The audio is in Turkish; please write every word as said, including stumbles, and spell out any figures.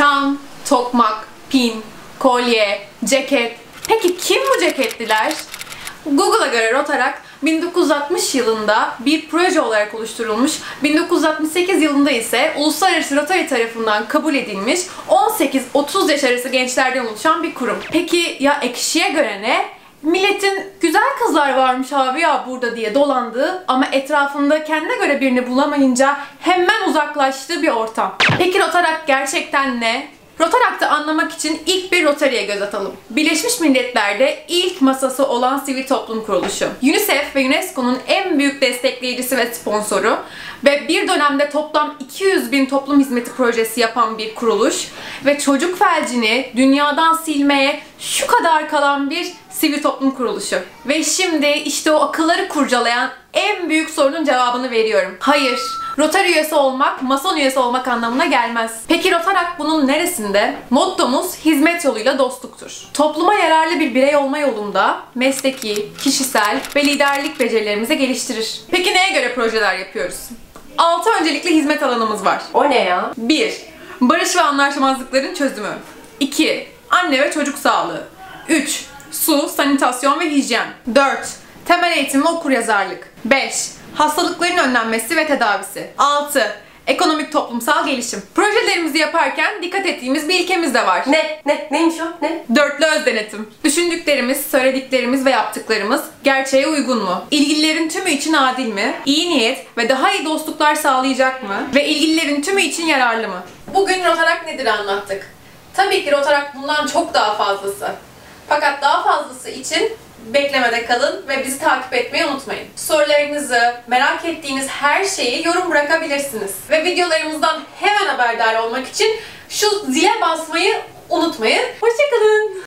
Çan, tokmak, pin, kolye, ceket. Peki kim bu ceketliler? Google'a göre Rotaract bin dokuz yüz altmış yılında bir proje olarak oluşturulmuş, bin dokuz yüz altmış sekiz yılında ise Uluslararası Rotary tarafından kabul edilmiş on sekiz otuz yaş arası gençlerden oluşan bir kurum. Peki ya Ekşi'ye göre ne? Milletin güzel kızlar varmış abi ya burada diye dolandığı ama etrafında kendine göre birini bulamayınca hemen uzaklaştığı bir ortam. Peki Rotaract gerçekten ne? Rotaract'ı anlamak için ilk bir Rotary'e göz atalım. Birleşmiş Milletler'de ilk masası olan sivil toplum kuruluşu. UNICEF ve UNESCO'nun en büyük destekleyicisi ve sponsoru ve bir dönemde toplam iki yüz bin toplum hizmeti projesi yapan bir kuruluş ve çocuk felcini dünyadan silmeye şu kadar kalan bir sivil toplum kuruluşu. Ve şimdi işte o akılları kurcalayan en büyük sorunun cevabını veriyorum. Hayır, Rotary üyesi olmak, Mason üyesi olmak anlamına gelmez. Peki Rotaract bunun neresinde? Mottomuz hizmet yoluyla dostluktur. Topluma yararlı bir birey olma yolunda mesleki, kişisel ve liderlik becerilerimizi geliştirir. Peki neye göre projeler yapıyoruz? altı öncelikli hizmet alanımız var. O ne ya? bir Barış ve anlaşmazlıkların çözümü. iki Anne ve çocuk sağlığı. üç Su, sanitasyon ve hijyen. dört Temel eğitim ve okuryazarlık. beş Hastalıkların önlenmesi ve tedavisi. altı Ekonomik toplumsal gelişim. Projelerimizi yaparken dikkat ettiğimiz bir ilkemiz de var. Ne? Ne? Neymiş o? Ne? Dörtlü öz denetim. Düşündüklerimiz, söylediklerimiz ve yaptıklarımız gerçeğe uygun mu? İlgililerin tümü için adil mi? İyi niyet ve daha iyi dostluklar sağlayacak mı? Ve ilgililerin tümü için yararlı mı? Bugün Rotaract nedir anlattık. Tabii ki Rotaract bundan çok daha fazlası. Fakat daha fazlası için beklemede kalın ve bizi takip etmeyi unutmayın. Sorularınızı, merak ettiğiniz her şeyi yorum bırakabilirsiniz. Ve videolarımızdan hemen haberdar olmak için şu zile basmayı unutmayın. Hoşça kalın.